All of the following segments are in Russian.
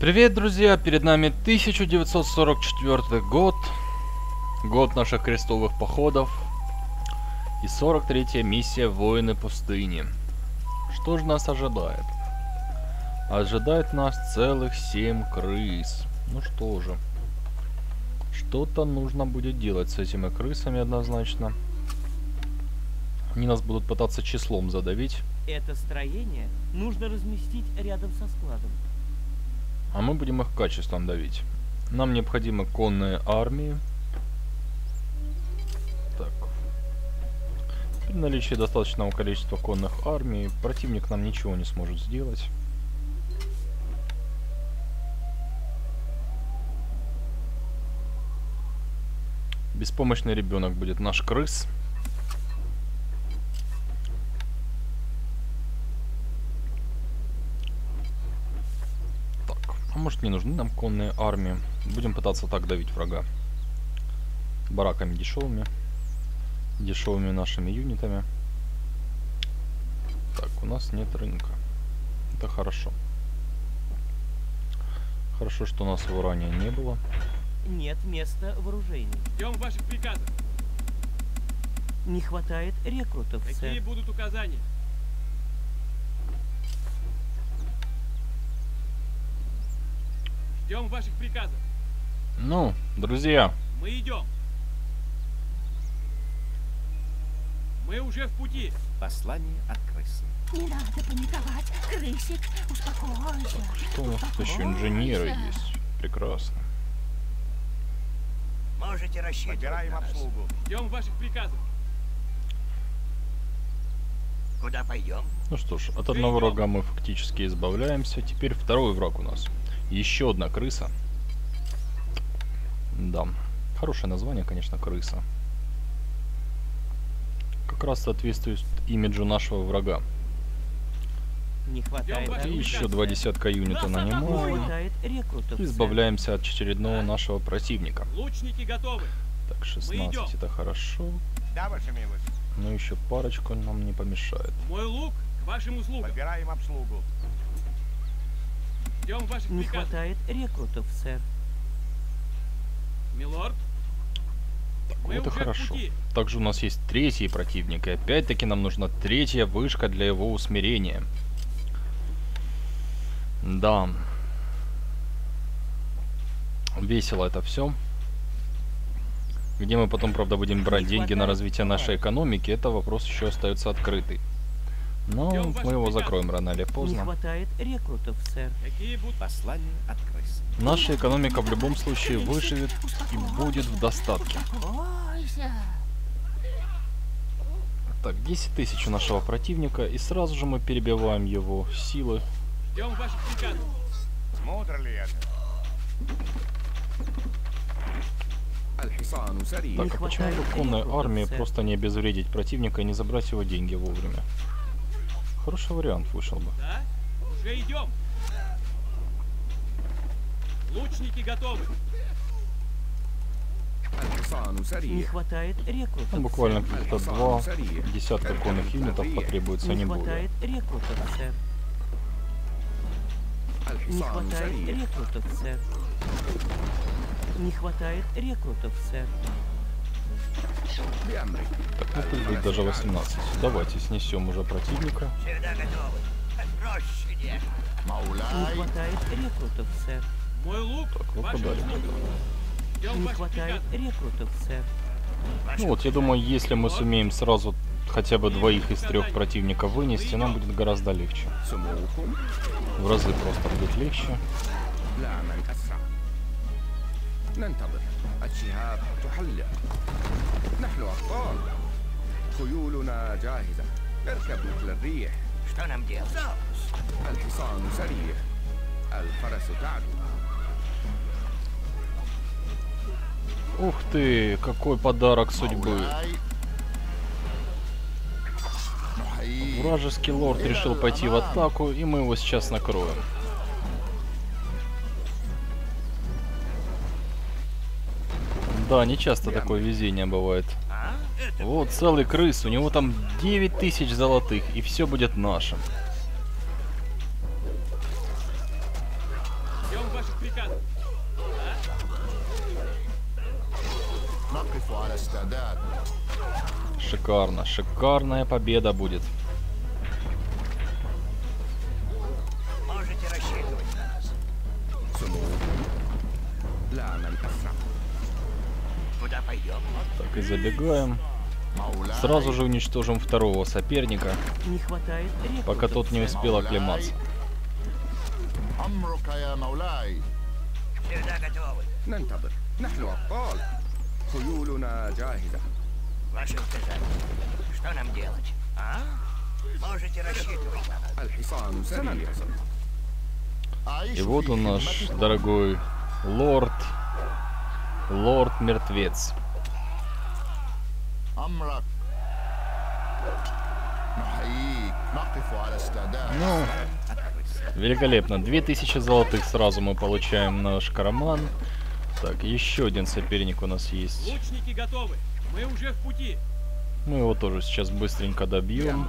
Привет, друзья! Перед нами 1944 год, год наших крестовых походов и 43-я миссия «Воины пустыни». Что же нас ожидает? Ожидает нас целых 7 крыс. Ну что же, что-то нужно будет делать с этими крысами однозначно. Они нас будут пытаться числом задавить. Это строение нужно разместить рядом со складом. А мы будем их качеством давить. Нам необходимы конные армии. Так. При наличии достаточного количества конных армий противник нам ничего не сможет сделать. Беспомощный ребенок будет наш крыс. А может, не нужны нам конные армии. Будем пытаться так давить врага. Бараками дешевыми. Дешевыми нашими юнитами. Так, у нас нет рынка. Это хорошо. Хорошо, что у нас его ранее не было. Нет места вооружений. Ждем ваших приказов. Не хватает рекрутов, Какие сэр. будут указания? Ждем ваших приказов. Ну, друзья. Мы идем. Мы уже в пути. Послание от крысы. Не надо паниковать, крысик, успокойся. Что у нас тут еще инженеры есть? Прекрасно. Можете рассчитывать на нас. обслугу. Ждем ваших приказов. Куда пойдем? Ну что ж, от одного врага мы фактически избавляемся. Теперь второй враг у нас. Еще одна крыса. Да. Хорошее название, конечно, крыса. Как раз соответствует имиджу нашего врага. Не хватает Ждем И оружия. еще 2 десятка юнита Не нанимаем. хватает рекрутов, И избавляемся от очередного нашего противника. Лучники готовы. Так, 16 идем. это хорошо. Да, ваша милость. Но еще парочку нам не помешает. Мой лук к вашим услугам. Подбираем обслугу. Ждем ваших сэр. Не приказов. хватает рекрутов, сэр. Милорд. Мы Это уже в хорошо. пути. Также у нас есть третий противник. И опять-таки нам нужна третья вышка для его усмирения. Да. Весело это все. Где мы потом, правда, будем брать деньги на развитие нашей экономики, это вопрос еще остается открытый. Но мы его закроем рано или Не поздно. хватает рекрутов, сэр. Какие будут? Послание от крысы. Наша экономика в любом случае выживет и будет в достатке. Успокойся. Так, 10 тысяч у нашего противника, и сразу же мы перебиваем его силы. Ждем ваших приказов. Мудро ли это? الحصان سريع. Так, а почему бы конной армии просто не обезвредить противника и не забрать его деньги вовремя? Хороший вариант вышел бы. Да? Уже идем. Лучники готовы. الحصان Не سريع. хватает рекрутов, Ну, буквально сэр. где-то 2 десятка конных юнитов потребуется, Не не более. хватает рекрутов, сэр. Не الحصان хватает سريع. рекрутов, сэр. Не хватает рекрутов, сэр. بأمرك. Так, ну пусть будет даже 18. Давайте снесем уже противника. Всегда готовы. Рощине. Не хватает рекрутов, сэр. Мой лук Так, к ну вашим подали. услугам. Ждем Не ваших хватает приказов. рекрутов, сэр. Ну вот, я думаю, если мы сумеем сразу хотя бы 2 из 3 противников вынести, нам будет гораздо легче. سموكم. В разы просто будет легче. لا من أسرع. ننتظر. الشهاب تحلق. نحن أبطال. خيولنا جاهزة. اركب مثل الريح. Что нам делать? الحصان سريع. الفرس تعدو. Ух ты, какой подарок судьбы. Вражеский лорд решил пойти в атаку, и мы его сейчас накроем. Да, не часто такое везение бывает. Вот целый крыс, у него там 9000 золотых, и все будет нашим. Ждем ваших ваших приказов. نقف على استعداد. Шикарно. Шикарная победа будет. Можете рассчитывать на нас. سموكم لا من أسرع. Куда пойдем? Так, и забегаем. مولاي. Сразу же уничтожим второго соперника, Не хватает рекрутов, пока тот не сэр. успел оклематься. أمرك يا مولاي. Всегда готовы. ننتظر. نحن أبطال. خيولنا جاهزة. Ваши указания. Что нам делать? А? Можете рассчитывать на нас. الحصان سريع. أعيش И вот في он наш خدمتكم. дорогой лорд-мертвец. أمرك. نحييك. نقف على استعداد. Ну, великолепно. 2000 золотых сразу мы получаем наш карман. Так, еще один соперник у нас есть. Лучники готовы. Мы уже в пути. Мы его тоже сейчас быстренько добьем.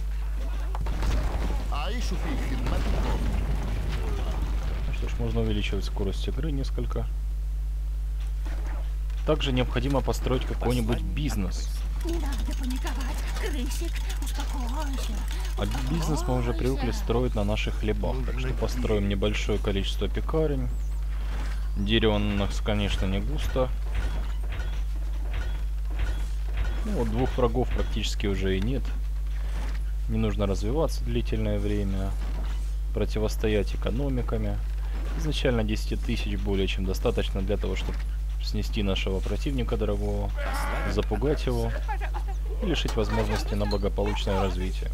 أعيش في خدمتكم. Что ж, можно увеличивать скорость игры несколько. Также необходимо построить какой-нибудь бизнес. Не надо паниковать. Крысик, успокойся. А бизнес мы уже привыкли строить на наших хлебах. Так что построим небольшое количество пекарен. Дерева у нас, конечно, не густо. Ну, вот двух врагов практически уже и нет. Не нужно развиваться длительное время. Противостоять экономиками. Изначально 10 тысяч более чем достаточно для того, чтобы снести нашего противника дорогого, запугать его и лишить возможности на благополучное развитие.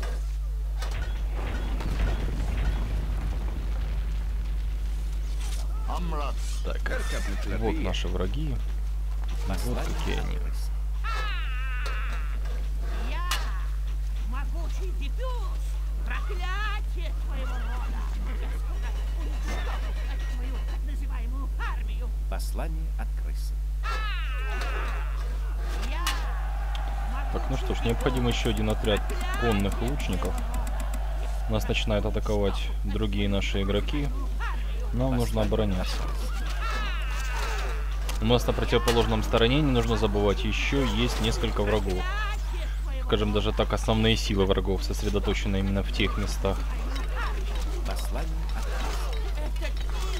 أمرك. Так, вот наши враги. Вот какие они. Я могучий дебюс, проклятие твоего рода. Я скоро уничтожу твою так называемую армию. Послание от крысы. Я Так, ну что ж, необходим еще один отряд конных лучников. Нас начинают атаковать другие наши игроки. Нам нужно обороняться. У нас на противоположном стороне, не нужно забывать, еще есть несколько врагов. Скажем, даже так, основные силы врагов сосредоточены именно в тех местах. Послание от крысы.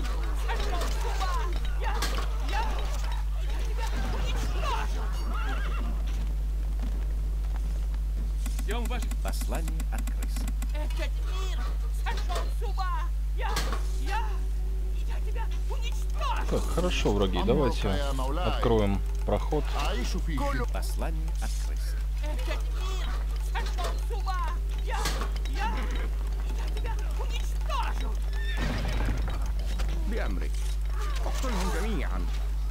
Ждем ваших... Послание от крысы. этот мир сошел с ума. Я тебя уничтожу. Так, хорошо, враги, давайте откроем проход. أعيش في خدمتكم. Послание от крысы. Этот мир сошел с ума. Я тебя уничтожу. بأمرك. اقتلهم جميعا.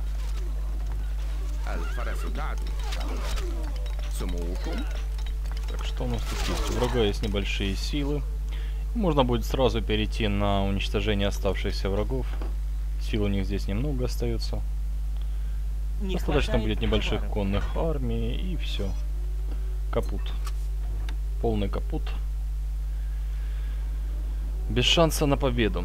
الفرس تعدو. سموكم Так, что у нас тут есть? У врага есть небольшие силы. Можно будет сразу перейти на уничтожение оставшихся врагов. Сил у них здесь немного остается. Не Достаточно хватает будет небольших товаров. конных армий и все. Капут. Полный капут. Без шанса на победу.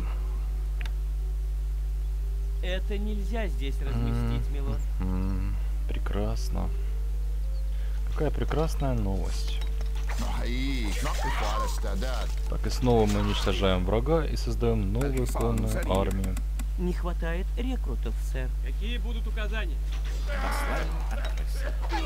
Это нельзя здесь разместить, милорд. Прекрасно. Какая прекрасная новость. نحييك. نقف على استعداد. Так, и снова мы уничтожаем врага и создаем новую конную армию. Не хватает рекрутов, сэр. Какие будут указания? Послание от крысы.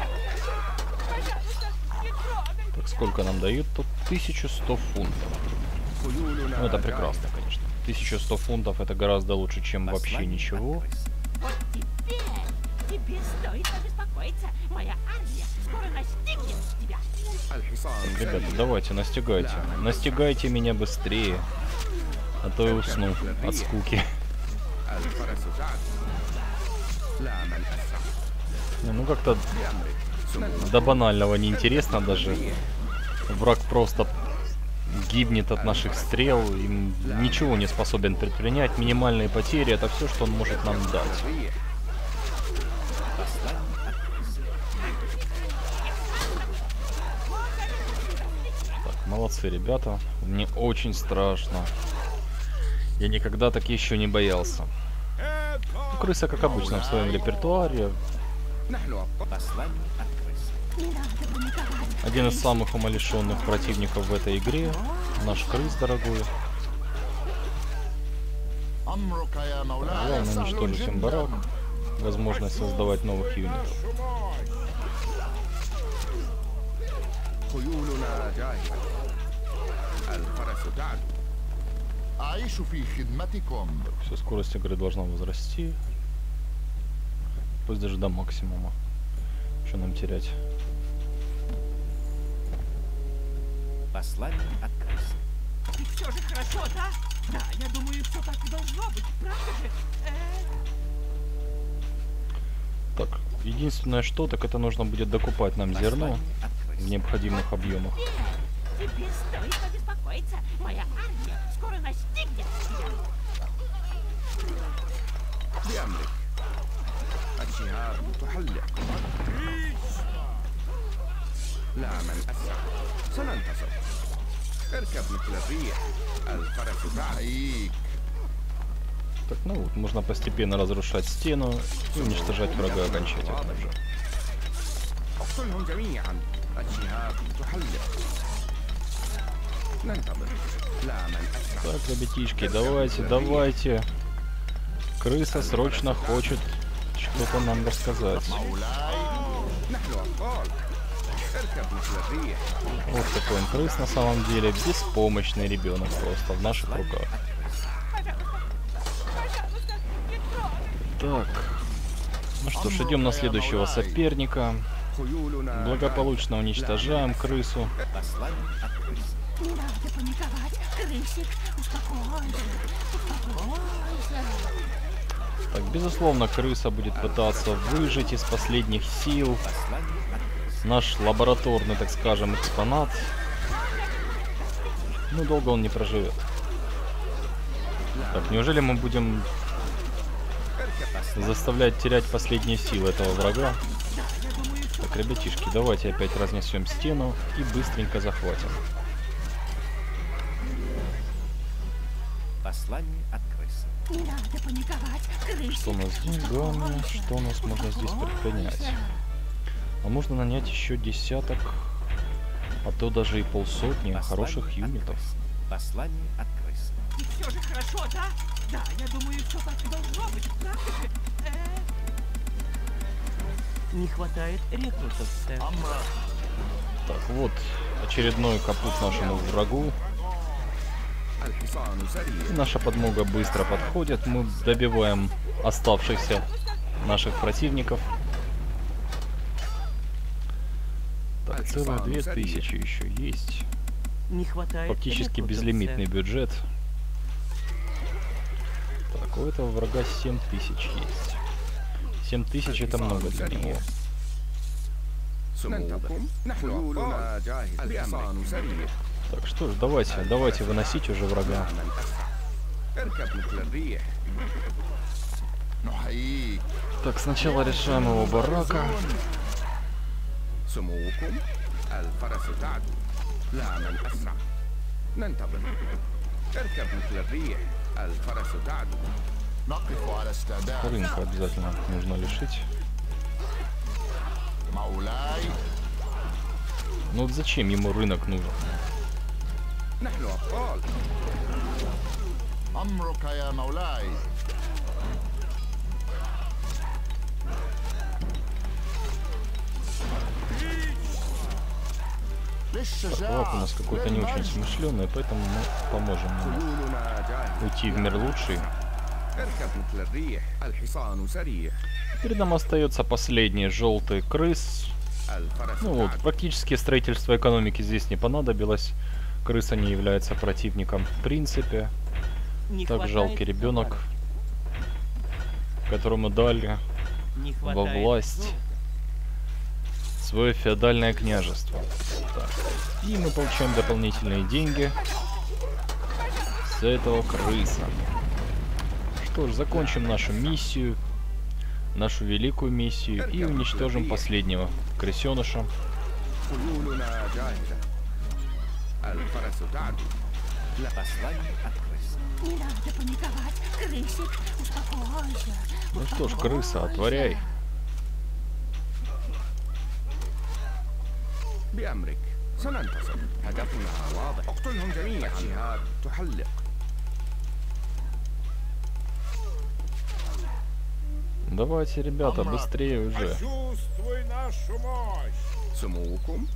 Так, сколько нам дают тут? 1100 фунтов. خيولنا Ну, это جاهزة. прекрасно, конечно. 1100 фунтов это гораздо лучше, чем вообще Послание ничего. от крысы. Вот теперь тебе стоит побеспокоиться. Моя армия скоро настигнет тебя. الحصان Ребята, سريع. давайте, настигайте. Настигайте меня быстрее. А то я усну от скуки. الفرس تعدو. لا من أسرع. Не, ну как-то بأمرك. سموكم до банального неинтересно даже. Враг просто гибнет от наших стрел, и ничего не способен предпринять. Минимальные потери — это все, что он может нам дать. الريح. Послание от крысы. Так, молодцы, ребята. Мне очень страшно. Я никогда так еще не боялся. Ну, крыса, как обычно, в своем репертуаре. نحن أبطال. Послание от крысы. Не надо паниковать. Один из самых умалишенных противников в этой игре. Наш крыс дорогой. أمرك يا مولاي Главное سهل уничтожить им барак. جدا. Возможность создавать новых юнитов. خيولنا جاهزة. الفرس تعدو. أعيش في خدمتكم. Все, скорость игры должна возрасти. Пусть даже до максимума. Что нам терять? Послание от крысы. И все же хорошо, да? Да, я думаю, все так и должно быть, правда же? Так, единственное что, так это нужно будет докупать нам зерно Послание от в крысы. необходимых объемах. Тебе стоит побеспокоиться. Моя армия скоро настигнет тебя. بأمرك. الشهاب تحلق. لا من أسرع. سننتصر. اركب مثل الريح. الفرس تعدو. أحييك. Так, ну вот, можно постепенно разрушать стену и уничтожать врага окончательно уже. اقتلهم جميعا. الشهاب تحلق. ننتظر. لا من أسرع. Так, ребятишки, давайте. Крыса срочно хочет что-то нам рассказать. مولاي نحن أبطال. اركب مثل الريح. Вот такой он крыс на самом деле, беспомощный ребенок просто в наших руках. Пожалуйста, не трогай. Так, ну что ж, идем на следующего соперника. خيولنا Благополучно уничтожаем крысу. Послание от крысы. Не надо паниковать. Крысик, успокойся. Успокойся. Так, безусловно, крыса будет пытаться выжить из последних сил. Послание от крысы. Наш лабораторный, так скажем, экспонат. Ну, долго он не проживет. Так, неужели мы будем заставлять терять последние силы этого врага? Так, ребятишки, давайте опять разнесем стену и быстренько захватим. Послание от крысы. Не надо паниковать. Крысик, Что у нас с деньгами? Что у нас можно здесь предпринять? А можно нанять еще десяток, а то даже и полсотни Послание хороших от юнитов. крысы. Послание от крысы. И все же хорошо, да? Да, я думаю, все так и должно быть, правда же? Не хватает рекрутов, сэр. Так, вот очередной капут нашему врагу. الحصان سريع. Наша подмога быстро подходит. Мы добиваем оставшихся наших противников. Так, целых 2000 еще есть. Не хватает Фактически рекрутов, безлимитный сэр. бюджет. Так, у этого врага 7000 есть. 7000 это много для него. ننتظر. نحن خيولنا جاهزة. الحصان سريع. Так, что ж, давайте выносить уже врага. من أسرع. اركب مثل الريح. نحييك. Так, сначала решаем его барака. سموكم. الفرس تعدو. لا من أسرع. ننتظر. اركب مثل الريح. الفرس تعدو. نقف على استعداد. Рынка обязательно нужно лишить. مولاي Ну вот зачем ему рынок нужен? نحن أبطال. أمرك يا مولاي. Лак у нас какой-то не очень смышленый, поэтому мы поможем ему خيولنا جاهزة. уйти в мир лучший. اركب مثل الريح. الحصان سريع. Перед нам остается последний желтый крыс. الفرس Ну вот, تعدو. практически строительство экономики здесь не понадобилось. Крыса не является противником в принципе. Не Так хватает жалкий ребенок, товаров. которому дали Не во хватает власть золота. свое феодальное княжество. Так. И мы получаем дополнительные деньги с этого крыса. Что ж, закончим нашу миссию, нашу великую миссию, и уничтожим последнего крысеныша. خيولنا جاهزة. الفرس تعدو. Послание от крысы. Не надо паниковать, крысик, успокойся. Ну что ж, крыса, отворяй. بأمرك سننتصر هدفنا واضح اقتلهم جميعا الجهاد تحلق Давайте, ребята, быстрее уже. Почувствуй нашу мощь. سموكم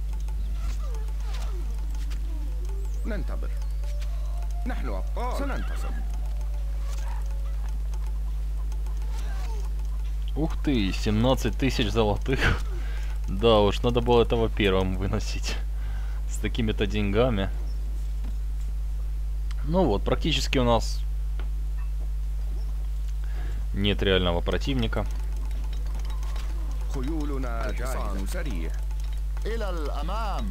ننتظر نحن أبطال سننتصر Ух ты, 17 тысяч золотых. Да уж, надо было этого первым выносить. С такими-то деньгами. Ну вот, практически у нас нет реального противника. خيولنا الحصان سريع إلى الأمام.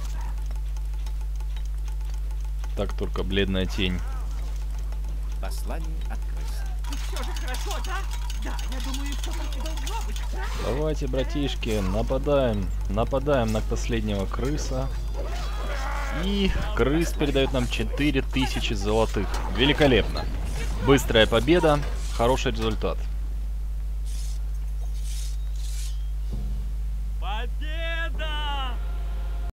Так, только бледная тень. Послание от крысы. Все же хорошо, да? Да, я думаю, все так должно быть, да? Давайте, братишки, нападаем. Нападаем на последнего крыса. И крыс передает нам 4000 золотых. Великолепно. Быстрая победа. Хороший результат. Победа!